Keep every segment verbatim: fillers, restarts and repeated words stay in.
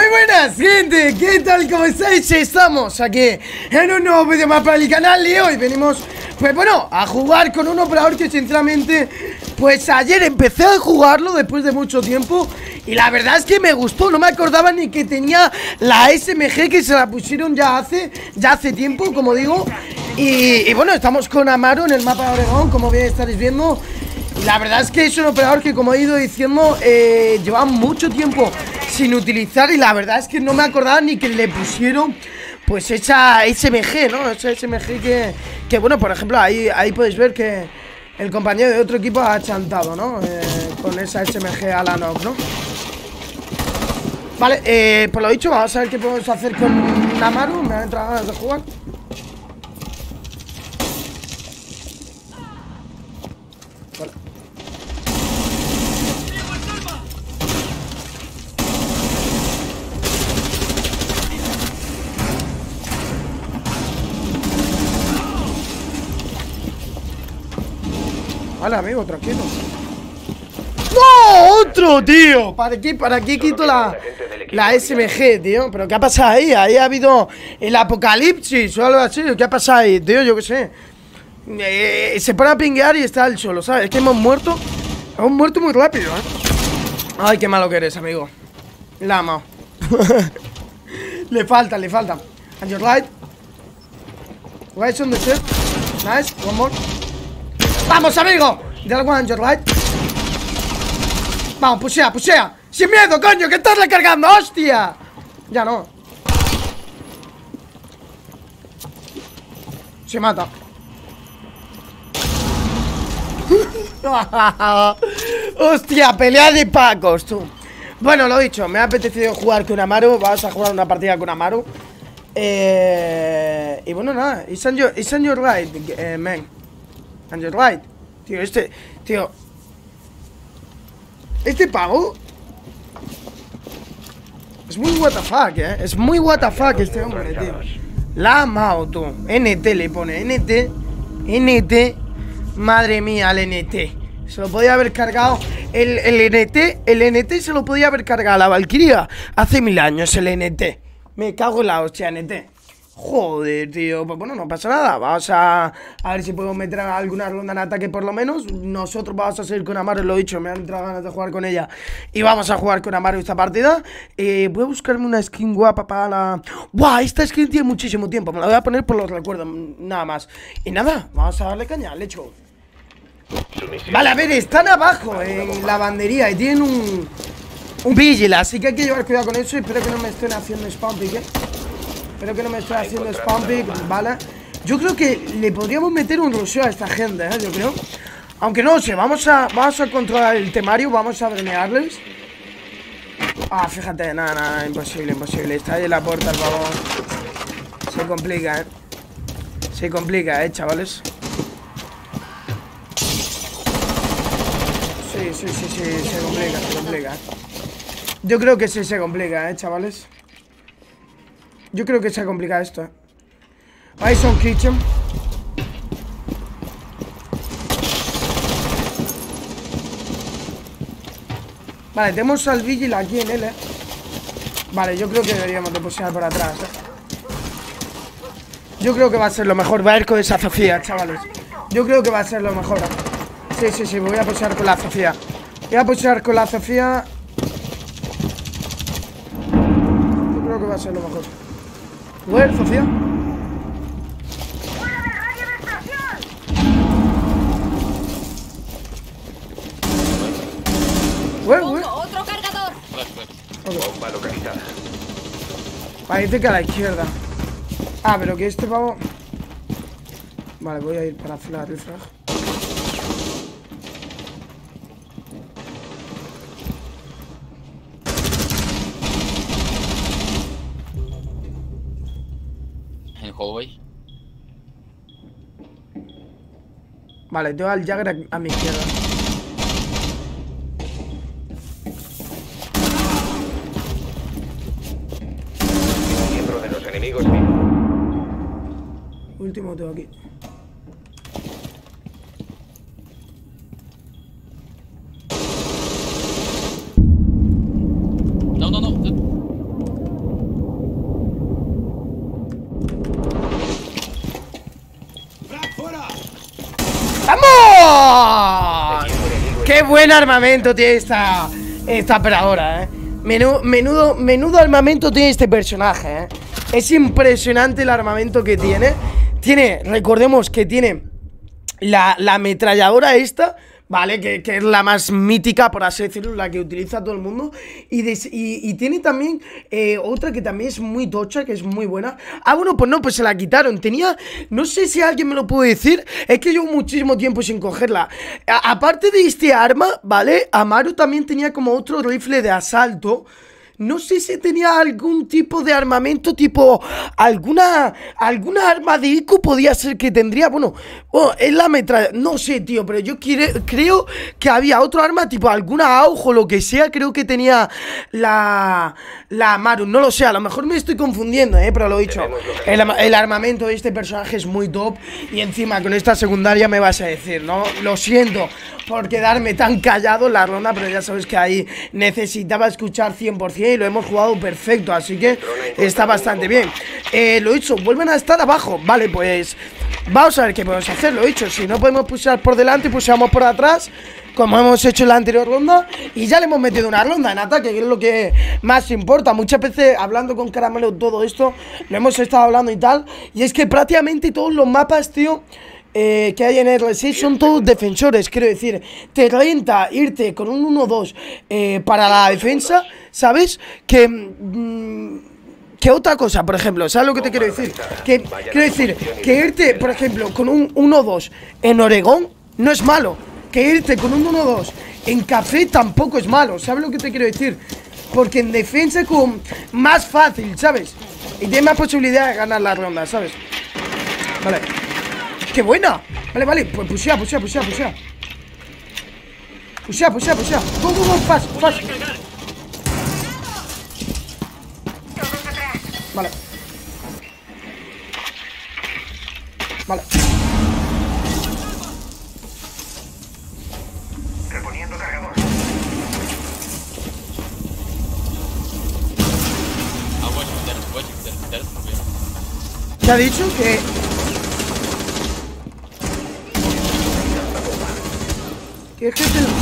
buenas, gente, ¿qué tal? ¿Cómo estáis? Estamos aquí en un nuevo vídeo más para el canal y hoy venimos, pues bueno, a jugar con un operador que sinceramente, pues ayer empecé a jugarlo después de mucho tiempo y la verdad es que me gustó, no me acordaba ni que tenía la S M G que se la pusieron ya hace, ya hace tiempo, como digo. Y, y bueno, estamos con Amaru en el mapa de Oregón, como bien estaréis viendo. Y la verdad es que es un operador que, como he ido diciendo, eh, lleva mucho tiempo sin utilizar y la verdad es que no me acordaba ni que le pusieron pues esa S M G, ¿no? Esa S M G que, que bueno, por ejemplo, ahí, ahí podéis ver que el compañero de otro equipo ha chantado, ¿no? Eh, con esa S M G a la N O C, ¿no? Vale, eh, por lo dicho, vamos a ver qué podemos hacer con Amaru. Me han entrado ganas de jugar. Vale. Vale, amigo, tranquilo. ¡No! ¡Otro, tío! ¿Para qué, para qué quito la, la S M G, tío? ¿Pero qué ha pasado ahí? Ahí ha habido el apocalipsis o algo así. ¿Qué ha pasado ahí, tío? Yo qué sé. Eh, se pone a pinguear y está el solo, ¿sabes? Es que hemos muerto. Hemos muerto muy rápido, ¿eh? Ay, qué malo que eres, amigo. La ha amado. Le falta, le falta. And your right. Right on the set. Nice, one more. ¡Vamos, amigo! The other one on your right. Vamos, pusea, pusea. ¡Sin miedo, coño! ¡Que estás recargando! ¡Hostia! Ya no. Se mata. Hostia, pelea de pacos, tú. Bueno, lo dicho, me ha apetecido jugar con Amaru. Vamos a jugar una partida con Amaru. Eh... Y bueno, nada. It's on your, it's on your right, eh, man. On your right. Tío, este... Tío... Este pavo es muy what the fuck, eh. Es muy what the fuck este hombre, tío. La ha amado, tú. N T le pone, N T. N T. Madre mía, el N T. Se lo podía haber cargado. El, el N T, el N T se lo podía haber cargado a la Valkyria hace mil años, el N T. Me cago en la hostia, N T. Joder, tío, pues bueno, no pasa nada. Vamos a, a ver si podemos meter alguna ronda en ataque por lo menos. Nosotros vamos a seguir con Amaru, lo he dicho. Me han entrado ganas de jugar con ella y vamos a jugar con Amaru esta partida. eh, Voy a buscarme una skin guapa para la... ¡Buah! Esta skin tiene muchísimo tiempo. Me la voy a poner por los recuerdos, nada más. Y nada, vamos a darle caña, le echo. Vale, a ver, están abajo en la bandería y tienen un... Un vigil, así que hay que llevar cuidado con eso. Y espero que no me estén haciendo spam pick, ¿eh? Espero que no me esté haciendo spam pick, ¿vale? Yo creo que le podríamos meter un rusheo a esta gente, ¿eh? Yo creo. Aunque no sé, vamos a, vamos a controlar el temario, vamos a brenearles. Ah, fíjate, nada, nada, imposible, imposible. Está ahí en la puerta, el favor. Se complica, ¿eh? Se complica, ¿eh, chavales? Sí, sí, sí, sí, se complica, se complica. Yo creo que sí se complica, ¿eh, chavales? Yo creo que se ha complicado esto, ¿eh? Ahí son kitchen. Vale, tenemos al vigil aquí en él, ¿eh? Vale, yo creo que deberíamos de posicionar por atrás, ¿eh? Yo creo que va a ser lo mejor. Va a ir con esa Sofía, chavales. Yo creo que va a ser lo mejor, ¿eh? Sí, sí, sí, voy a posicionar con la Sofía. Voy a posicionar con la Sofía. Yo creo que va a ser lo mejor. Where, Sofía? Where, where? Otro cargador. Okay. Bomba localizada. Parece que a la izquierda. Ah, pero que este pavo... Vale, voy a ir para hacer la refrag. En hallway. Vale, tengo al Jagger a, a mi izquierda. Miembro de los enemigos. Último tengo aquí. No, no, no. Qué buen armamento tiene esta, esta operadora, eh. Menudo, menudo, menudo armamento tiene este personaje, eh. Es impresionante el armamento que tiene. Tiene, recordemos que tiene la, la ametralladora esta, ¿vale? Que, que es la más mítica, por así decirlo, la que utiliza todo el mundo. Y, des, y, y tiene también eh, otra que también es muy tocha, que es muy buena. Ah, bueno, pues no, pues se la quitaron. Tenía, no sé si alguien me lo puede decir, es que llevo muchísimo tiempo sin cogerla. A, aparte de este arma, ¿vale? Amaru también tenía como otro rifle de asalto. No sé si tenía algún tipo de armamento, tipo alguna alguna arma de I Q podía ser que tendría. Bueno, oh, es la metralla. No sé, tío, pero yo quiere, creo que había otro arma, tipo alguna A U G o lo que sea. Creo que tenía la, la Amaru. No lo sé, a lo mejor me estoy confundiendo, eh, pero lo he dicho. El, el armamento de este personaje es muy top. Y encima con esta secundaria me vas a decir, ¿no? Lo siento por quedarme tan callado en la ronda, pero ya sabes que ahí necesitaba escuchar cien por cien y lo hemos jugado perfecto, así que está bastante bien. eh, Lo he dicho, vuelven a estar abajo. Vale, pues vamos a ver qué podemos hacer. Lo he dicho, si no podemos pushar por delante, pushamos por atrás, como hemos hecho en la anterior ronda. Y ya le hemos metido una ronda en ataque, que es lo que más importa. Muchas veces hablando con Caramelo todo esto, lo hemos estado hablando y tal. Y es que prácticamente todos los mapas, tío, Eh, que hay en R seis son todos defensores. Quiero decir, te renta irte con un uno dos eh, para la defensa, ¿sabes? Que... Mmm, que otra cosa, por ejemplo, ¿sabes lo que te quiero decir? Que quiero decir, que irte, por ejemplo, con un uno dos en Oregón no es malo. Que irte con un uno dos en Café tampoco es malo. ¿Sabes lo que te quiero decir? Porque en defensa es como más fácil, ¿sabes? Y tiene más posibilidad de ganar la ronda, ¿sabes? Vale. ¡Qué buena! Vale, vale, pues pushea, pushea, pushea, pushea. Pushea, pushea, pushea. Go, go, go, fast, fast. Vale. Vale. Reponiendo cargador. Ah, bueno, there's, there's, there's, there's. ¿Te ha dicho que...? ¿Qué gente en...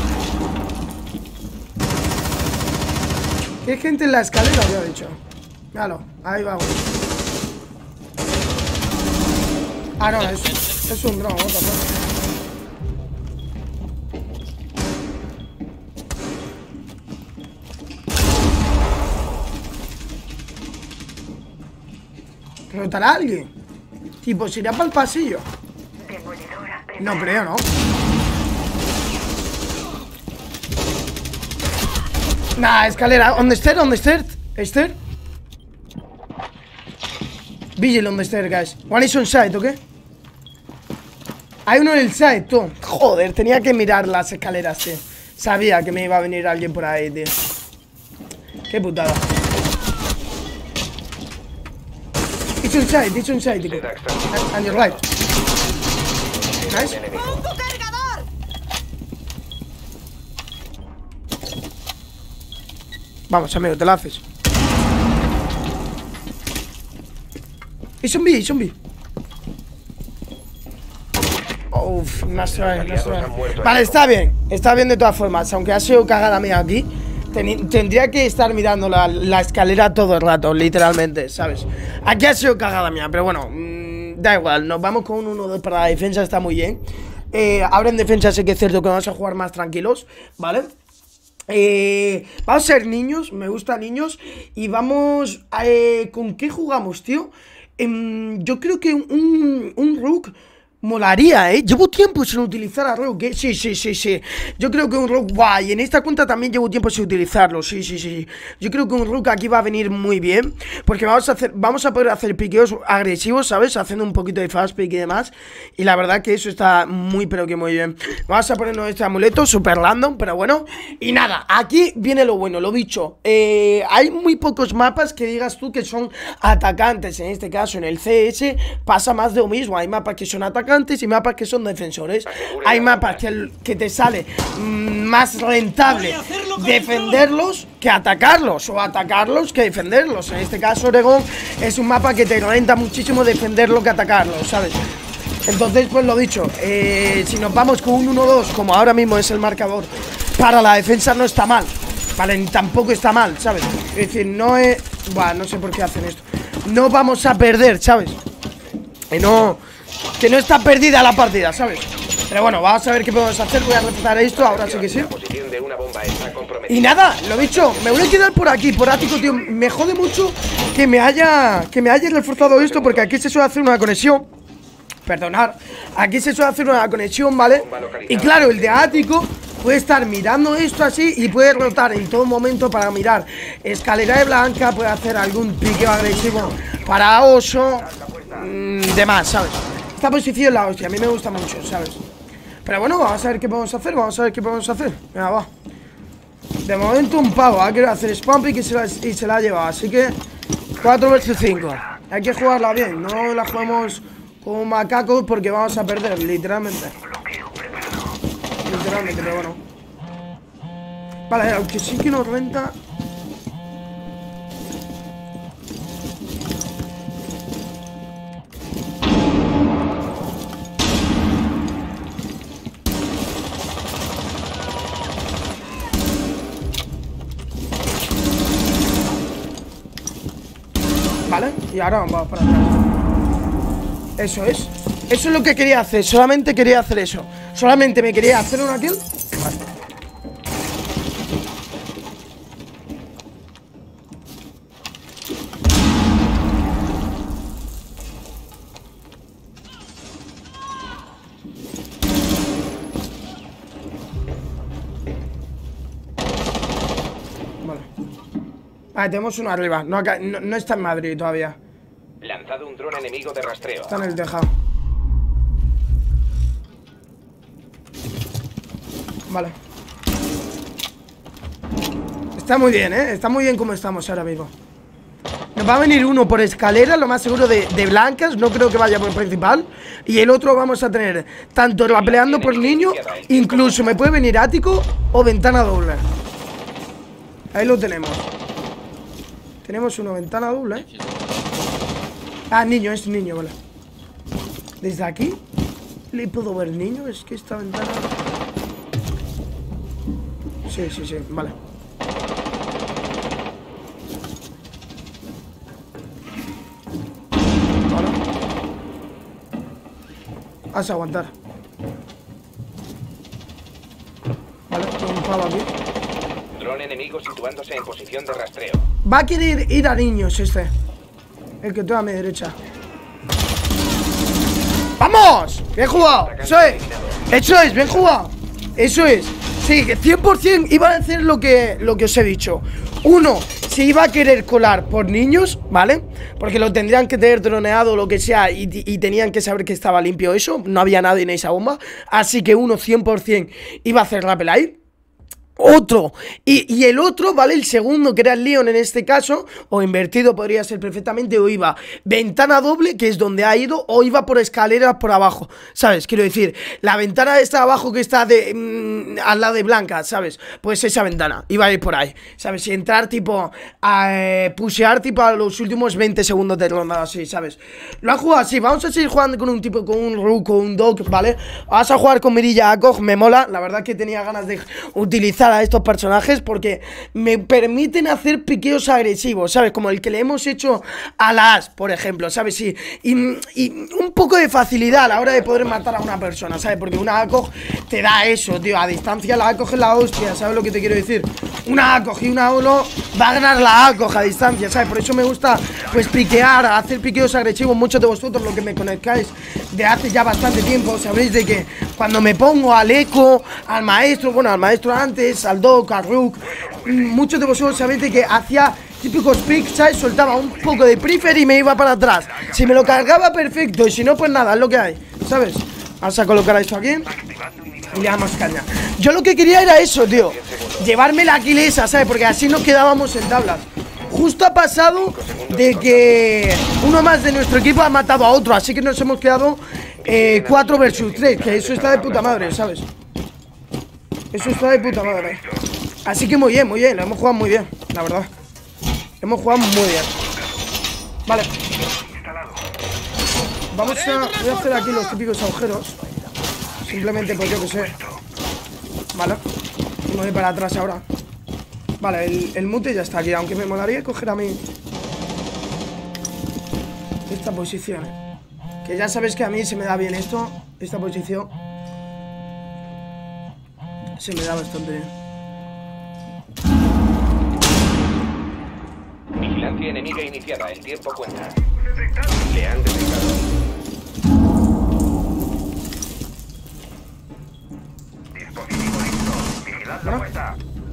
¿Qué gente en la escalera? Había dicho. Míralo, ahí va. Ah, no, es, es un dron, otra cosa. ¿Rotará a alguien? Tipo, ¿se irá para el pasillo? No creo, ¿no? Nah, escalera. On the stair, on the stair. Stair. Vigil on the stair, guys. One is on side, ¿ok? Hay uno en el side, tú. Joder, tenía que mirar las escaleras, tío. Sabía que me iba a venir alguien por ahí, tío. Qué putada. It's on side, it's on side, tío. And your right. Nice. Vamos, amigo, te la haces. Es un B, es un B. Uff, nice try, nice try. Vale, está bien. Está bien de todas formas. Aunque ha sido cagada mía aquí, ten, tendría que estar mirando la, la escalera todo el rato, literalmente, ¿sabes? Aquí ha sido cagada mía, pero bueno, mmm, da igual. Nos vamos con un uno dos para la defensa, está muy bien. eh, Ahora en defensa sé que es cierto que vamos a jugar más tranquilos, ¿vale? Eh, vamos a ser niños, me gustan niños. Y vamos a, eh, ¿con qué jugamos, tío? Eh, yo creo que un, un Rook molaría, ¿eh? Llevo tiempo sin utilizar a Rook, ¿eh? Sí, sí, sí, sí. Yo creo que un Rook, guay, y en esta cuenta también llevo tiempo sin utilizarlo. Sí, sí, sí. Yo creo que un Rook aquí va a venir muy bien, porque vamos a hacer, vamos a poder hacer piqueos agresivos, ¿sabes? Haciendo un poquito de fast pick y demás. Y la verdad que eso está muy, pero que muy bien. Vamos a ponernos este amuleto, super random, pero bueno. Y nada, aquí viene lo bueno, lo dicho. eh, Hay muy pocos mapas que digas tú que son atacantes. En este caso, en el C S pasa más de lo mismo. Hay mapas que son atacantes y mapas que son defensores. Hay mapas que, que te sale mmm, más rentable defenderlos que atacarlos, o atacarlos que defenderlos. En este caso Oregón es un mapa que te renta muchísimo defenderlo que atacarlo, ¿sabes? Entonces, pues lo dicho, eh, si nos vamos con un uno dos, como ahora mismo es el marcador, para la defensa no está mal, ¿vale? Tampoco está mal, ¿sabes? Es decir, no es... Buah, no sé por qué hacen esto. No vamos a perder, ¿sabes? Que no... Que no está perdida la partida, ¿sabes? Pero bueno, vamos a ver qué podemos hacer. Voy a repetir esto, ahora sí que sí. Y nada, lo dicho, me voy a quedar por aquí, por ático, tío. Me jode mucho que me haya Que me haya reforzado esto, porque aquí se suele hacer una conexión. Perdonad, aquí se suele hacer una conexión, ¿vale? Y claro, el de ático puede estar mirando esto así y puede rotar en todo momento para mirar escalera de blanca, puede hacer algún piqueo agresivo para oso, mmm, demás, ¿sabes? Esta posición la hostia, a mí me gusta mucho, ¿sabes? Pero bueno, vamos a ver qué podemos hacer, vamos a ver qué podemos hacer. Venga, va. De momento un pavo, ha querido hacer spam pick y se la, y se la ha llevado, así que cuatro versus cinco. Hay que jugarla bien, no la jugamos como macacos porque vamos a perder, literalmente. Literalmente, pero bueno. Vale, aunque sí que nos renta. Vale, y ahora vamos para atrás. Eso es. Eso es lo que quería hacer. Solamente quería hacer eso. Solamente me quería hacer una kill. Vale. Vale. Vale, tenemos uno arriba. No, acá, no, no está en Madrid todavía. Lanzado un dron enemigo de rastreo. Está en el tejado. Vale. Está muy bien, ¿eh? Está muy bien como estamos ahora mismo. Nos va a venir uno por escalera, lo más seguro de, de blancas. No creo que vaya por principal. Y el otro vamos a tener tanto la peleando por niño. Incluso me puede venir ático o ventana doble. Ahí lo tenemos. Tenemos uno ventana doble, ¿eh? Ah, niño, es niño, vale. Desde aquí le puedo ver niño. Es que esta ventana... Sí, sí, sí, vale. Vale. Vas a aguantar. Vale, tengo un pavo aquí. Dron enemigo situándose en posición de rastreo. Va a querer ir a niños este. El que tengo a mi derecha. ¡Vamos! ¡Bien jugado! ¡Eso es! ¡Eso es! ¡Bien jugado! ¡Eso es! Sí, que cien por cien iba a hacer lo que, lo que os he dicho. Uno, se iba a querer colar por niños, ¿vale? Porque lo tendrían que tener droneado o lo que sea y, y tenían que saber que estaba limpio eso. No había nadie en esa bomba. Así que uno, cien por cien iba a hacer la pelea. Otro, y, y el otro, ¿vale? El segundo, que era el Leon en este caso, o invertido podría ser perfectamente, o iba ventana doble, que es donde ha ido, o iba por escaleras por abajo, ¿sabes? Quiero decir, la ventana de esta abajo que está de mmm, al lado de blanca, ¿sabes? Pues esa ventana, iba a ir por ahí, ¿sabes? Y entrar tipo, a eh, pushear tipo a los últimos veinte segundos de ronda, así, ¿sabes? Lo han jugado así, vamos a seguir jugando con un tipo, con un Rook o un Dog, ¿vale? Vamos a jugar con Mirilla Akog, me mola, la verdad que tenía ganas de utilizar a estos personajes porque me permiten hacer piqueos agresivos, ¿sabes? Como el que le hemos hecho a la As, por ejemplo, ¿sabes? Y, y, y un poco de facilidad a la hora de poder matar a una persona, ¿sabes? Porque una Akog te da eso, tío, a distancia la Akog es la hostia, ¿sabes lo que te quiero decir? Una Akog y una Olo va a ganar la Akog a distancia, ¿sabes? Por eso me gusta, pues, piquear, hacer piqueos agresivos. Muchos de vosotros, los que me conozcáis de hace ya bastante tiempo, sabréis de que cuando me pongo al eco, al maestro, bueno, al maestro antes, al Doc, al Rook, muchos de vosotros sabéis de que hacía típicos picks, ¿sabes? Soltaba un poco de prefer y me iba para atrás. Si me lo cargaba, perfecto, y si no, pues nada, es lo que hay, ¿sabes? Vamos a colocar esto aquí y le damos caña. Yo lo que quería era eso, tío, llevarme la kill esa, ¿sabes? Porque así nos quedábamos en tablas. Justo ha pasado de que uno más de nuestro equipo ha matado a otro, así que nos hemos quedado eh, cuatro versus tres, que eso está de puta madre, ¿sabes? Eso está de puta madre. Así que muy bien, muy bien, lo hemos jugado muy bien, la verdad. Hemos jugado muy bien. Vale. vamos a... Voy a hacer aquí los típicos agujeros. Simplemente pues yo que sé. Vale. Y me voy para atrás ahora. Vale, el, el mute ya está aquí. Aunque me molaría coger a mí esta posición, ¿eh? Que ya sabes que a mí se me da bien esto. Esta posición se me da bastante bien. Vigilancia enemiga iniciada. El tiempo cuenta. Le han detectado. Dispositivo listo. Vigilad la puerta.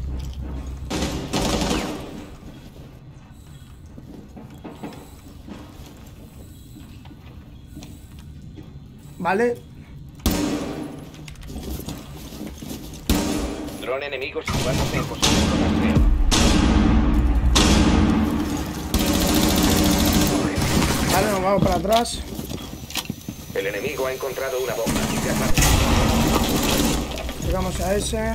Vale. Dron enemigo situándose en posición de rastreo. Vale, nos vamos para atrás. El enemigo ha encontrado una bomba. Llegamos a ese.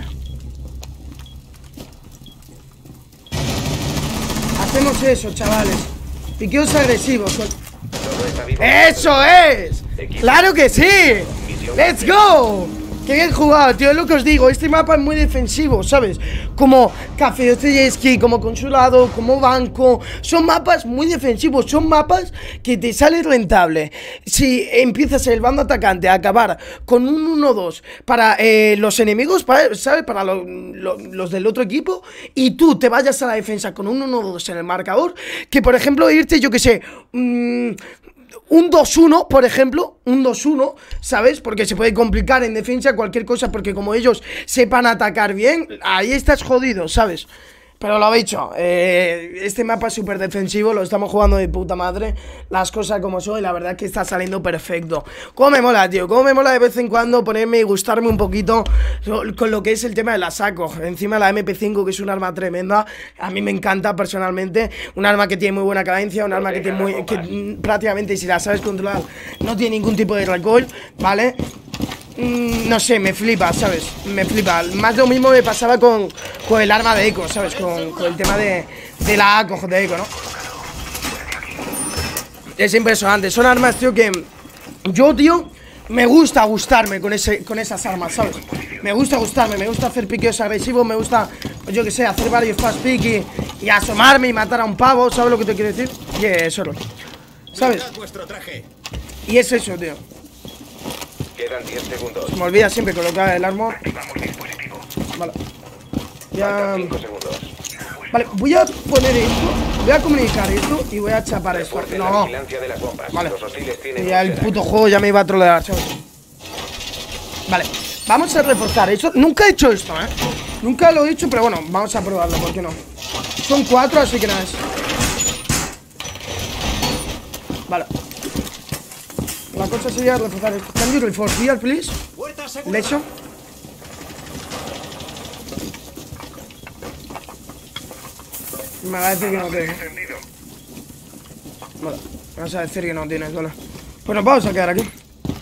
Hacemos eso, chavales. Piqueos agresivos. ¡Eso es! ¡Claro que sí! ¡Let's go! ¡Qué bien jugado, tío! Es lo que os digo. Este mapa es muy defensivo, ¿sabes? Como Café Dostoyevsky, como Consulado, como Banco. Son mapas muy defensivos. Son mapas que te sale rentable. Si empiezas el bando atacante a acabar con un uno dos para eh, los enemigos, para, ¿sabes? Para lo, lo, los del otro equipo, y tú te vayas a la defensa con un uno dos en el marcador, que por ejemplo irte, yo que sé... Mmm, un dos uno, por ejemplo, un dos uno, ¿sabes? Porque se puede complicar en defensa cualquier cosa, porque como ellos sepan atacar bien, ahí estás jodido, ¿sabes? Pero lo he dicho, eh, este mapa es súper defensivo, lo estamos jugando de puta madre, las cosas como son, y la verdad es que está saliendo perfecto. Cómo me mola, tío, cómo me mola de vez en cuando ponerme y gustarme un poquito con lo que es el tema de la saco. Encima la M P cinco, que es un arma tremenda, a mí me encanta personalmente, un arma que tiene muy buena cadencia, un arma que tiene muy... que prácticamente, si la sabes controlar, no tiene ningún tipo de recoil, ¿vale? Mm, no sé, me flipa, ¿sabes? Me flipa. Más lo mismo me pasaba con, con el arma de eco, ¿sabes? Con, con el tema de, de la A C O de eco, ¿no? Es impresionante. Son armas, tío, que yo, tío, me gusta gustarme con, ese, con esas armas, ¿sabes? Me gusta gustarme, me gusta hacer piqueos agresivos, me gusta, pues yo que sé, hacer varios fast pick y, y asomarme y matar a un pavo, ¿sabes lo que te quiero decir? Y eso, ¿sabes? Y es eso, tío. Quedan diez segundos. Se me olvida siempre colocar el armor. Vale. Ya. cinco segundos. Vale, voy a poner esto. Voy a comunicar esto y voy a chapar esto. Refuercen la No. vigilancia de las bombas. Vale. Los hostiles tienen Ya el consideración. puto juego ya me iba a trolear, chavos. Vale, vamos a reforzar eso. Nunca he hecho esto, eh. Nunca lo he hecho, pero bueno, vamos a probarlo, ¿por qué no? Son cuatro, así que nada es. Vale. La cosa sería reforzar esto. Can you reinforce here, please? Lecho. Me va a decir que no tienes. Vale, me vas a decir que no tienes, vale. Pues nos vamos a quedar aquí.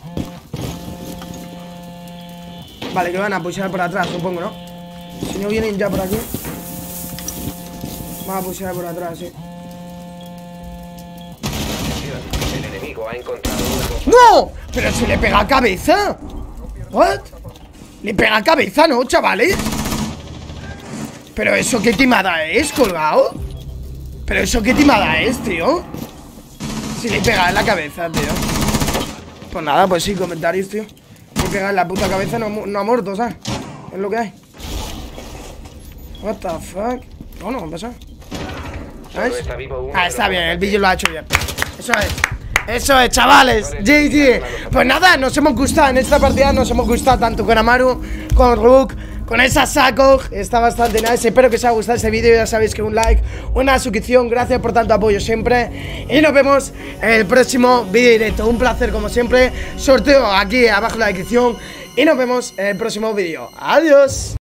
Vale, que van a pushear por atrás, supongo, ¿no? Si no vienen ya por aquí, van a pushear por atrás, sí. El enemigo ha encontrado una bomba. ¡No! ¡Pero si le pega a cabeza! ¿What? ¿Le pega a cabeza, no, chavales? ¿Pero eso qué timada es, colgado? ¿Pero eso qué timada es, tío? Si le pega en la cabeza, tío. Pues nada, pues sí, comentarios, tío. Le pega en la puta cabeza, no, no ha muerto, ¿sabes? Es lo que hay. What the fuck. No, no, ¿qué pasa? Solo está vivo uno Ah, de está los bien, el ataques. vídeo lo ha hecho bien. Eso es. Eso es, chavales. G G. Pues nada, nos hemos gustado en esta partida. Nos hemos gustado tanto con Amaru, con Rook, con esa Saco. Está bastante nice. Espero que os haya gustado este vídeo. Ya sabéis que un like, una suscripción. Gracias por tanto apoyo siempre. Y nos vemos en el próximo vídeo directo. Un placer como siempre. Sorteo aquí abajo en la descripción. Y nos vemos en el próximo vídeo. Adiós.